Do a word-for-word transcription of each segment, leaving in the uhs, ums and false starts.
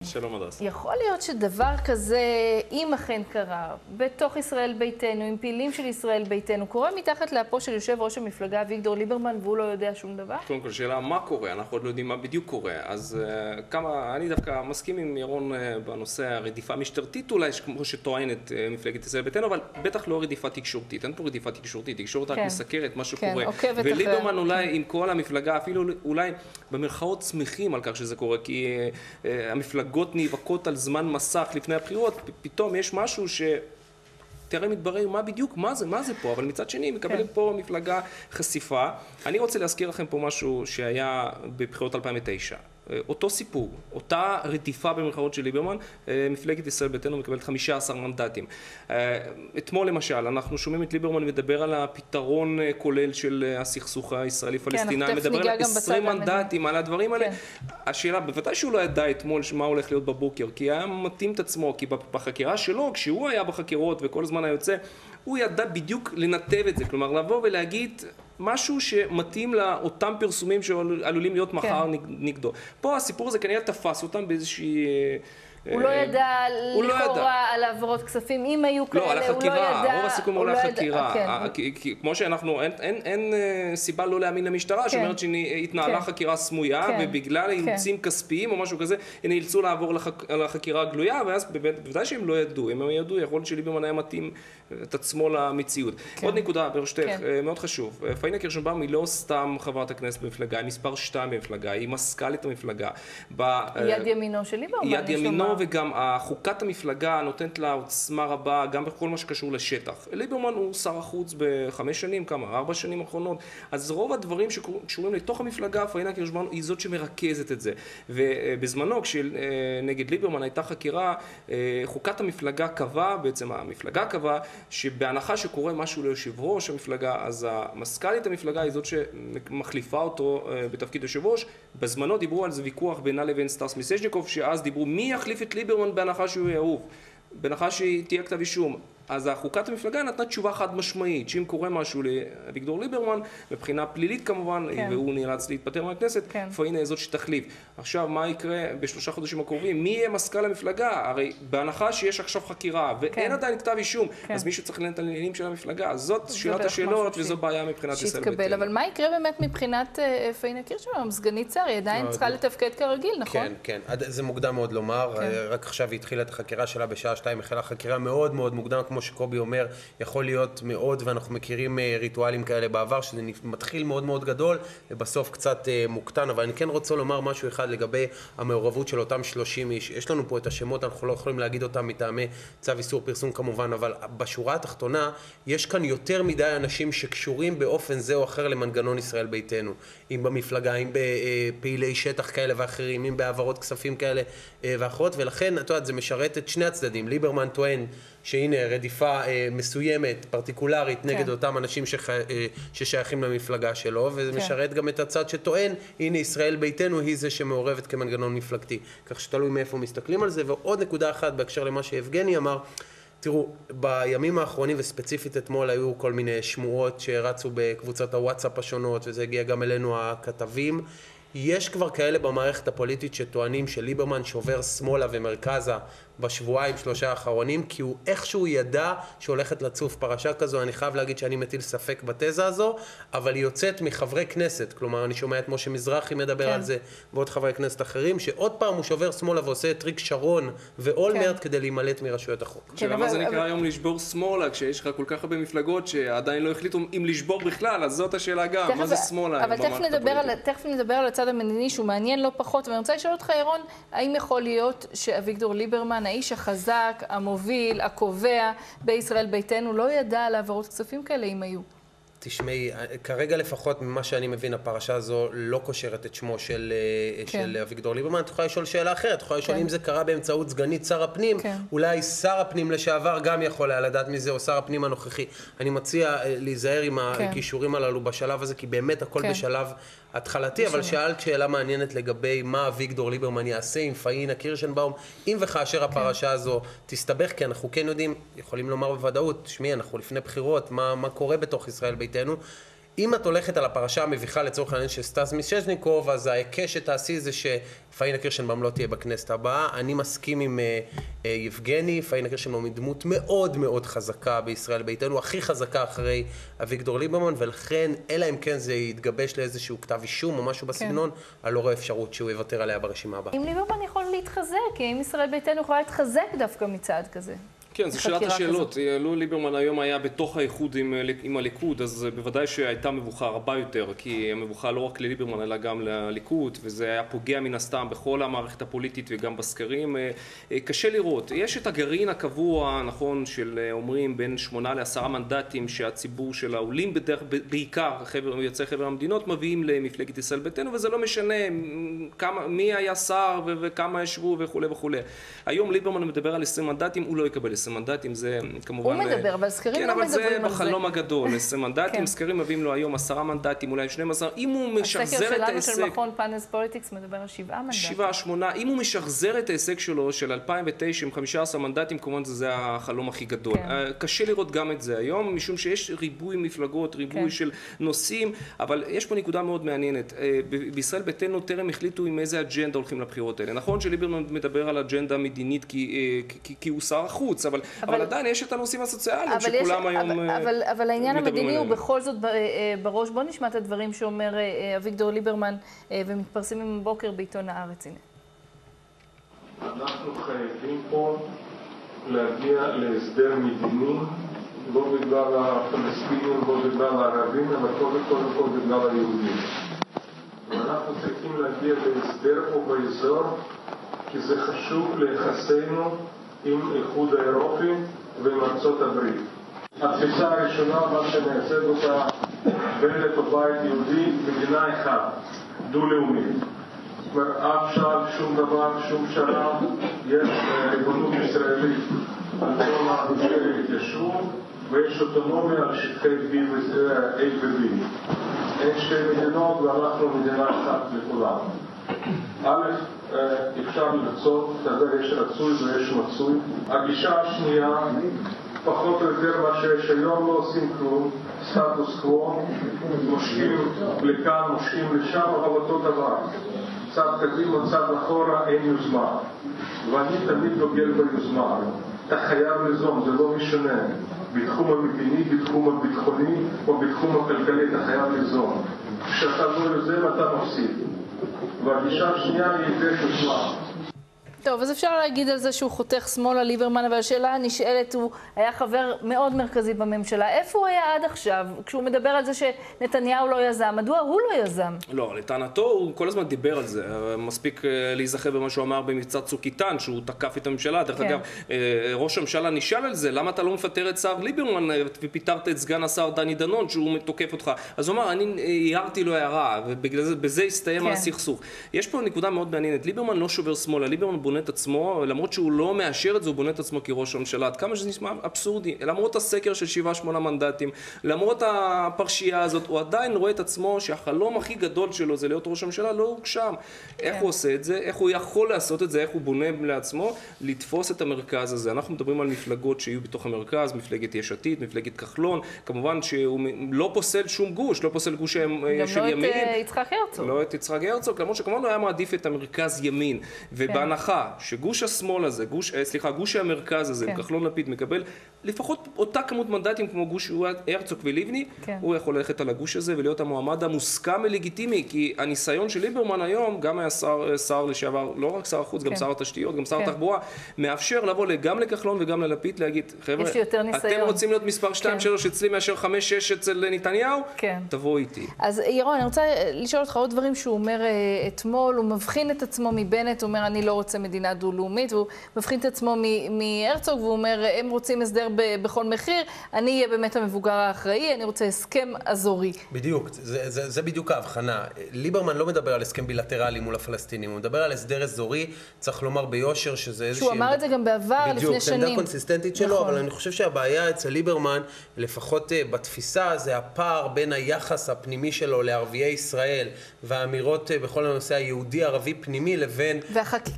שלום הדס. יכול להיות שדבר כזה, אם אכן קרה, בתוך ישראל ביתנו, עם פעילים של ישראל ביתנו, קורה מתחת לאפו של יושב ראש המפלגה אביגדור ליברמן, והוא לא יודע שום דבר? קודם כל, שאלה מה קורה? אנחנו עוד לא יודעים מה בדיוק קורה. אז uh, כמה, אני דווקא מסכים עם ירון uh, בנושא הרדיפה המשטרתית, אולי כמו שטוענת uh, מפלגת ישראל ביתנו, אבל בטח לא רדיפה תקשורתית. אין פה רדיפה תקשורתית, תקשורת רק מסקרת מה שקורה. וליברמן אולי עם כל המפלגה, אפילו אולי במרכאות שמחים על כך שזה קורה, כי uh, uh, המפלגות נאבקות על זמן מסך לפני הבחירות, פתאום יש משהו ש... תראה מתברר מה בדיוק, מה זה, מה זה פה, אבל מצד שני מקבלת פה מפלגה חשיפה. אני רוצה להזכיר לכם פה משהו שהיה בבחירות אלפיים ותשע. אותו סיפור, אותה רדיפה במרכאות של ליברמן, מפלגת ישראל ביתנו מקבלת חמישה עשר מנדטים. אתמול למשל, אנחנו שומעים את ליברמן מדבר על הפתרון כולל של הסכסוך הישראלי-פלסטיני, מדבר על עשרים מנדטים, על הדברים האלה. השאלה, בוודאי שהוא לא ידע אתמול מה הולך להיות בבוקר, כי היה מתאים את עצמו, כי בחקירה שלו, כשהוא היה בחקירות וכל הזמן היה יוצא, הוא ידע בדיוק לנתב את זה, כלומר לבוא ולהגיד משהו שמתאים לאותם פרסומים שעלולים להיות מחר נגדו. פה הסיפור הזה כנראה תפס אותם באיזושהי... הוא לא ידע לכאורה על העברות כספים, אם היו כאלה, הוא לא ידע... לא, על החקירה, רוב הסיכום הוא לחקירה. כמו שאנחנו, אין סיבה לא להאמין למשטרה, שאומרת שהתנהלה חקירה סמויה, ובגלל אילוצים כספיים או משהו כזה, הם נאלצו לעבור לחקירה הגלויה, ואז בוודאי שהם לא ידעו. אם הם ידעו, יכול להיות שליברמן היה מתאים את עצמו למציאות. עוד נקודה, ברשותך, מאוד חשוב. פאינה קירשנבאום היא לא סתם חברת הכנסת במפלגה, היא מספר שתיים במפלגה, היא מזכ"לית המפלגה. יד ימינו של ליברמן, יד ימינו, וגם חוקת המפלגה נותנת לה עוצמה רבה, גם בכל מה שקשור לשטח. ליברמן הוא שר החוץ בחמש שנים, כמה? ארבע שנים האחרונות. אז רוב הדברים שקשורים לתוך המפלגה, פאינה קירשנבאום היא זאת שמרכזת את זה. ובזמנו, כשנגד ליברמן הייתה חקירה, חוקת המפלגה קבעה, בעצם המפלגה קבעה, שבהנחה שקורה משהו ליושב ראש המפלגה, אז המזכ"לית המפלגה היא זאת שמחליפה אותו בתפקיד יושב ראש. בזמנו דיברו על זה ויכוח בינה לבין סטס מיסז'ניקוב, שאז דיברו מי יחליף את ליברמן בהנחה שהוא יעוף, בהנחה שהיא תהיה כתב אישום. אז החוקת המפלגה נתנה תשובה חד משמעית, שאם קורה משהו לאביגדור ליברמן, מבחינה פלילית כמובן, כן. והוא נאלץ להתפטר מהכנסת, כן. פאינה זאת שתחליף. עכשיו, מה יקרה בשלושה חודשים הקרובים? מי יהיה מזכ"ל המפלגה? הרי בהנחה שיש עכשיו חקירה, ואין כן. עדיין כתב אישום, כן. אז מישהו צריך לנהל את העניינים של המפלגה. זאת שאלת השאלות, וזו בעיה מבחינת ישראל ביתנו. אבל מה יקרה באמת מבחינת פאינה קירשנבאום? סגנית שר, היא עדיין צריכה לתפקד כרגיל, נכון? כן, כן. זה מוקדם מאוד לומר. רק עכשיו היא התחילה את החקירה שלה בשעה שתיים, החלה חקירה מאוד מאוד מוקדם, כמו שקובי אומר, יכול להיות מאוד, ואנחנו מכירים ריטואלים כאלה בעבר, שזה מתחיל מאוד מאוד גדול, ובסוף קצת מוקטן, אבל אני כן רוצה לומר משהו אחד לגבי המעורבות של אותם שלושים איש. יש לנו פה את השמות, אנחנו לא יכולים להגיד אותם מטעמי צו איסור פרסום כמובן, אבל בשורה התחתונה, יש כאן יותר מדי אנשים שקשורים באופן זה או אחר למנגנון ישראל ביתנו. אם במפלגה, אם בפעילי שטח כאלה ואחרים, אם בעברות כספים כאלה ואחרות, ולכן, את יודעת, זה משרת את שני הצדדים. ליברמן טוען שהנה רדיפה אה, מסוימת, פרטיקולרית, כן. נגד אותם אנשים שח, אה, ששייכים למפלגה שלו, וזה כן. משרת גם את הצד שטוען, הנה ישראל ביתנו היא זה שמעורבת כמנגנון מפלגתי. כך שתלוי מאיפה מסתכלים על זה. ועוד נקודה אחת בהקשר למה שיבגני אמר, תראו, בימים האחרונים וספציפית אתמול היו כל מיני שמועות שרצו בקבוצות הוואטסאפ השונות, וזה הגיע גם אלינו הכתבים. יש כבר כאלה במערכת הפוליטית שטוענים שליברמן שובר שמאלה ומרכזה בשבועיים שלושה האחרונים, כי הוא איכשהו ידע שהולכת לצוף פרשה כזו. אני חייב להגיד שאני מטיל ספק בתזה הזו, אבל היא יוצאת מחברי כנסת, כלומר אני שומע את משה מזרחי מדבר כן. על זה, ועוד חברי כנסת אחרים, שעוד פעם הוא שובר שמאלה ועושה את טריק שרון ואולמרט כן. כדי להימלט מרשויות החוק. שאלה מה זה נקרא היום לשבור שמאלה, כשיש לך כל כך הרבה מפלגות שעדיין לא החליטו אם לשבור בכלל, אז זאת השאלה גם, מה זה שמאלה? אבל תכף נדבר על הצד המדיני שהוא מעניין לא פחות, ואני רוצה לשאול אותך ירון, האם יכול להיות שאביגדור ליברמן, האיש החזק, המוביל, הקובע בישראל ביתנו, לא ידע על העברות כספים כאלה אם היו? תשמעי, כרגע לפחות ממה שאני מבין, הפרשה הזו לא קושרת את שמו של, כן. של אביגדור ליברמן. את יכולה לשאול שאלה אחרת, את יכולה לשאול כן. אם זה קרה באמצעות סגנית שר הפנים, כן. אולי שר הפנים לשעבר גם יכול היה לדעת מזה, או שר הפנים הנוכחי. אני מציע להיזהר עם כן. הכישורים הללו בשלב הזה, כי באמת הכל כן. בשלב התחלתי, אבל שאלת שאלה מעניינת לגבי מה אביגדור ליברמן יעשה עם פאינה קירשנבאום, אם וכאשר הפרשה הזו תסתבך, כי אנחנו כן יודעים, יכולים לומר בוודאות, שמי, אנחנו לפני בחירות, מה, מה קורה בתוך ישראל ביתנו, אם את הולכת על הפרשה המביכה לצורך העניין של סטס מיסז'ניקוב, אז ההיקש שתעשי זה שפאינה קירשנבאום לא תהיה בכנסת הבאה. אני מסכים עם uh, uh, יבגני, פאינה קירשנבאום היא דמות מאוד מאוד חזקה בישראל ביתנו, הכי חזקה אחרי אביגדור ליברמן, ולכן, אלא אם כן זה יתגבש לאיזשהו כתב אישום או משהו בסגנון, כן. אני לא רואה אפשרות שהוא יוותר עליה ברשימה הבאה. אם ליברמן יכול להתחזק, אם ישראל ביתנו יכולה להתחזק דווקא מצעד כזה. כן, זו שאלת השאלות. לו ליברמן היום היה בתוך האיחוד עם, עם הליכוד, אז בוודאי שהייתה מבוכה רבה יותר, כי המבוכה לא רק לליברמן, אלא גם לליכוד, וזה היה פוגע מן הסתם בכל המערכת הפוליטית וגם בסקרים. קשה לראות. יש את הגרעין הקבוע, נכון, של אומרים בין שמונה לעשרה מנדטים שהציבור של העולים בדרך, בעיקר חבר, יוצאי חבר המדינות, מביאים למפלגת ישראל ביתנו, וזה לא משנה כמה, מי היה שר ו- וכמה ישבו וכו' וכו'. היום ליברמן מדבר על עשרים מנדטים, הוא לא יקבל עשרים מנדטים, זה כמובן... הוא מדבר, אבל סקרים לא מדברים על זה. כן, אבל זה בחלום הגדול, עשרים מנדטים, סקרים מביאים לו היום עשרה מנדטים, אולי שנים עשר, אם הוא משחזר את ההישג... הסקר שלנו של מכון פאנס פוליטיקס מדבר על שבעה מנדטים. שבעה, שמונה, אם הוא משחזר את ההישג שלו של אלפיים ותשע עם חמישה עשר מנדטים, כמובן זה החלום הכי גדול. קשה לראות גם את זה היום, משום שיש ריבוי מפלגות, ריבוי של נושאים, אבל יש פה נקודה מאוד מעניינת. בישראל ביתנו טרם החליטו עם איזה אג'נדה הולכים לבחירות האלה. נכון שליברמן מדבר על אג'נדה מדינית כי, כי, כי הוא שר החוץ, אבל, אבל, אבל עדיין יש את הנושאים הסוציאליים שכולם יש, היום אבל, אבל, אבל העניין המדיני הוא בכל זאת בראש. בוא נשמע את הדברים שאומר אביגדור ליברמן ומתפרסמים בבוקר בעיתון הארץ. הנה. אנחנו חייבים פה להגיע להסדר מדיני, לא בגלל הפלסטינים, לא בגלל הערבים, אבל קודם כל כל בגלל היהודים. ואנחנו צריכים להגיע להסדר פה באזור, כי זה חשוב ליחסינו עם האיחוד האירופי ועם ארצות הברית. התפיסה הראשונה, מה שמייצג אותה בנט או בית יהודי, מדינה אחת, דו-לאומית. זאת אומרת, אף שעל שום דבר, שום שנה, יש ריבונות ישראלית על כל הגושי התיישבות, ויש אוטונומיה על שטחי A ו-B. אין שתי מדינות ואנחנו מדינה אחת לכולם. א', אפשר לרצות, כזה יש רצוי ויש מצוי. הגישה השנייה, פחות או יותר מה שיש היום, לא עושים כלום, סטטוס קוו, מושכים לכאן, מושכים לשם, אבל אותו דבר. צד קדימה, צד אחורה, אין יוזמה. ואני תמיד דוגל ביוזמה. אתה חייב ליזום, זה לא משנה. בתחום המדיני, בתחום הביטחוני או בתחום הכלכלי, אתה חייב ליזום. כשאתה לא יוזם, אתה מפסיד. והגישה השנייה היא יותר יוזמה. טוב, אז אפשר להגיד על זה שהוא חותך שמאלה ליברמן, אבל השאלה הנשאלת, הוא היה חבר מאוד מרכזי בממשלה. איפה הוא היה עד עכשיו? כשהוא מדבר על זה שנתניהו לא יזם, מדוע הוא לא יזם? לא, לטענתו הוא כל הזמן דיבר על זה. מספיק להיזכר במה שהוא אמר במבצע צוק איתן, שהוא תקף את הממשלה. דרך אגב, ראש הממשלה נשאל על זה, למה אתה לא מפטר את שר ליברמן ופיטרת את סגן השר דני דנון שהוא תוקף אותך? אז הוא אמר, אני הערתי לו הערה, ובזה הסתיים הסכסוך. יש פה נקודה מאוד מעניינת. ליברמן לא שובר שמאלה, ליברמן בונה את עצמו, למרות שהוא לא מאשר את זה, הוא בונה את עצמו כראש הממשלה. עד כמה שזה נשמע אבסורדי, למרות הסקר של שבעה שמונה מנדטים, למרות הפרשייה הזאת, הוא עדיין רואה את עצמו שהחלום הכי גדול שלו זה להיות ראש הממשלה, לא הוגשם. איך הוא עושה את זה? איך הוא יכול לעשות את זה? איך הוא בונה לעצמו? לתפוס את המרכז הזה. אנחנו מדברים על מפלגות שיהיו בתוך המרכז, מפלגת יש עתיד, מפלגת כחלון, כמובן שהוא לא פוסל שום גוש, לא פוסל גוש של ימין. גם לא את יצחק הרצוג. לא את יצחק הרצוג, למרות שכמובן הוא היה מעדיף את המרכז ימין. ובהנחה שגוש השמאל הזה, גוש, סליחה, גוש המרכז הזה, כן. כחלון לפיד מקבל לפחות אותה כמות מנדטים כמו גוש הרצוג ולבני, כן. הוא יכול ללכת על הגוש הזה ולהיות המועמד המוסכם ולגיטימי, כי הניסיון של ליברמן היום, גם היה שר, שר לשעבר, לא רק שר החוץ, כן. גם שר התשתיות, גם שר כן. התחבורה, מאפשר לבוא גם לכחלון וגם ללפיד להגיד, חבר'ה, אתם רוצים להיות מספר שתיים שלוש אצלי מאשר חמש שש אצל נתניהו? כן. תבואו איתי. אז ירון, אני רוצה לשאול אותך עוד דברים שהוא אומר אתמול, הוא מבחין את עצמו מבנט, הוא אומר, אני לא רוצה מדינה דו-לאומית, והוא מבחין את עצמו מהרצוג, והוא אומר, הם רוצים הסדר בכל מחיר, אני אהיה באמת המבוגר האחראי, אני רוצה הסכם אזורי. בדיוק, זה, זה, זה בדיוק ההבחנה. ליברמן לא מדבר על הסכם בילטרלי מול הפלסטינים, הוא מדבר על הסדר אזורי, צריך לומר ביושר שזה איזושהי... שהוא אמר את זה גם בעבר, לפני שנים. בדיוק, עמדה קונסיסטנטית שלו, נכון. אבל אני חושב שהבעיה אצל ליברמן, לפחות בתפיסה, זה הפער בין היחס הפנימי שלו לערביי ישראל, והאמירות בכל הנושא היהודי-ערבי פנימי, לבין... והחקיקה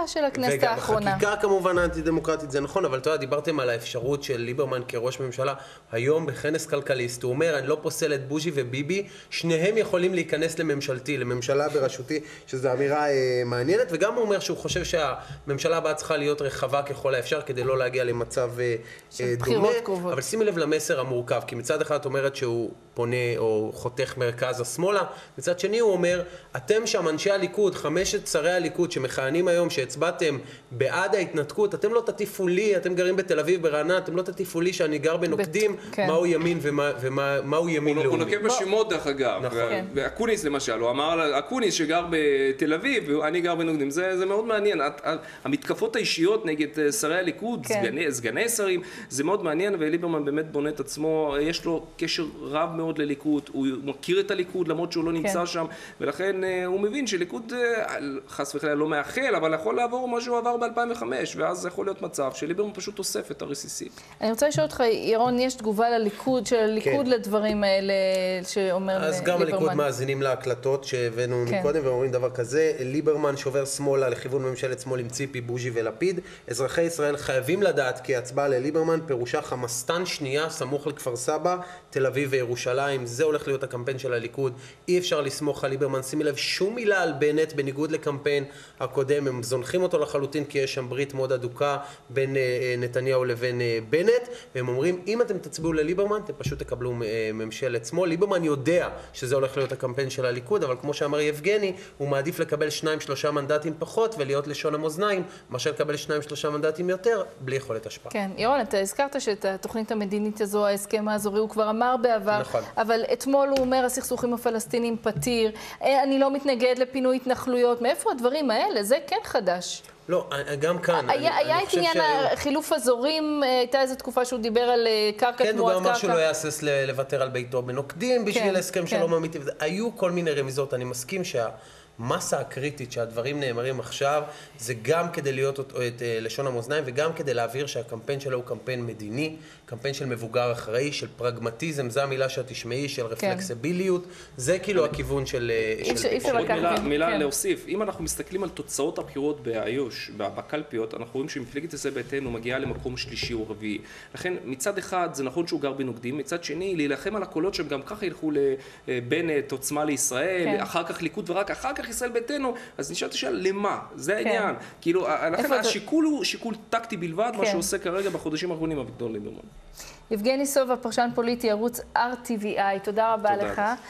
של הכנסת האחרונה. וגם החקיקה כמובן האנטי-דמוקרטית, זה נכון, אבל אתה יודע, דיברתם על האפשרות של ליברמן כראש ממשלה. היום בכנס כלכליסט, הוא אומר, אני לא פוסל את בוז'י וביבי, שניהם יכולים להיכנס לממשלתי, לממשלה בראשותי, שזו אמירה אה, מעניינת, וגם הוא אומר שהוא חושב שהממשלה הבאה צריכה להיות רחבה ככל האפשר, כדי לא להגיע למצב אה, דומה. קרובות. אבל שימי לב למסר המורכב, כי מצד אחד את אומרת שהוא פונה או חותך מרכז השמאלה, מצד שני הוא אומר, אתם שם אנשי הליכוד, חמשת שרי הליכוד שמכהנים היום, שהצבעתם בעד ההתנתקות, אתם לא תטיפו לי, אתם גרים בתל אביב ברעננה, אתם לא תטיפו לי שאני גר בנוקדים, מהו ימין ומהו ימין לאומי. הוא נוקב בשמות דרך אגב, ואקוניס למשל, הוא אמר אקוניס שגר בתל אביב, ואני גר בנוקדים, זה מאוד מעניין, המתקפות האישיות נגד שרי הליכוד, סגני שרים, זה מאוד מעניין, וליברמן באמת בונה את עצמו, יש לו קשר רב מאוד לליכוד, הוא מכיר את הליכוד למרות שהוא לא נמצא שם, ולכן הוא מבין שליכוד חס וחלילה לא מאחל, אבל יכול לעבור מה שהוא עבר ב-אלפיים וחמש, ואז יכול להיות מצב שליברמן פשוט אוסף את הרסיסים. אני רוצה לשאול אותך, ירון, יש תגובה לליכוד, של הליכוד כן. לדברים האלה שאומר ליברמן. אז גם הליכוד מאזינים להקלטות שהבאנו כן. מקודם, ואומרים דבר כזה, ליברמן שובר שמאלה לכיוון ממשלת שמאל עם ציפי, בוז'י ולפיד. אזרחי ישראל חייבים לדעת כי הצבעה לליברמן פירושה חמאסטן שנייה סמוך לכפר סבא, תל אביב וירושלים. זה הולך להיות הקמפיין של הליכוד. אי אפשר לסמוך על ליברמן. שימי לב, שום מילה על בנט, בניגוד לקמפיין הקודם. הם זונחים אותו לחלוטין כי יש שם ברית מאוד אדוקה בין נתניהו לבין בנט, והם אומרים, אם אתם תצביעו לליברמן, אתם פשוט תקבלו ממשלת שמאל. ליברמן יודע שזה הולך להיות הקמפיין של הליכוד, אבל כמו שאמר יבגני, הוא מעדיף לקבל שניים, שלושה מנדטים פחות ולהיות לשון המאזניים, מאשר לקבל שניים, שלושה מנדטים יותר, בלי יכולת השפעה. כן, ירון, אתה הזכרת שאת התוכנית המדינית הזו, ההסכם האזורי, הוא כבר אמר בעבר, נכון. אבל אתמול הוא אומר, הסכסוכים הפלסטינים פתיר, אני לא מתנגד לפינוי התנחלויות, מאיפה הדברים האלה? זה כן חדש. לא, גם כאן. היה, אני, היה אני את עניין ש... חילוף אזורים, הייתה איזו תקופה שהוא דיבר על קרקע כן, תמורת קרקע. כן, הוא גם אמר שהוא לא יעסס לוותר על ביתו בנוקדים בשביל כן, הסכם כן. שלום אמיתי. היו כל מיני רמיזות, אני מסכים שה... מסה הקריטית שהדברים נאמרים עכשיו, זה גם כדי להיות את, את לשון המאזניים, וגם כדי להעביר שהקמפיין שלו הוא קמפיין מדיני, קמפיין של מבוגר אחראי, של פרגמטיזם, זו המילה שאת תשמעי, של רפלקסיביליות, זה כאילו הכיוון של... עוד מילה להוסיף, אם אנחנו מסתכלים על תוצאות הבחירות באיו"ש, בקלפיות, אנחנו רואים שמפלגת ישראל ביתנו מגיעה למקום שלישי או רביעי. לכן מצד אחד זה נכון שהוא גר בנוקדים, מצד שני להילחם על הקולות שהם גם ככה ילכו לבנט, עוצמה לישראל, אחר כך ליכוד ורק אחר כך ישראל ביתנו, אז נשאלת השאלה, למה? זה העניין. כאילו, לכן השיקול הוא שיקול טקטי בלבד, מה שעושה כרגע בחודשים האחרונים אביגדור ליברמן. יבגני סובה, פרשן פוליטי, ערוץ אר טי וי איי, תודה רבה לך.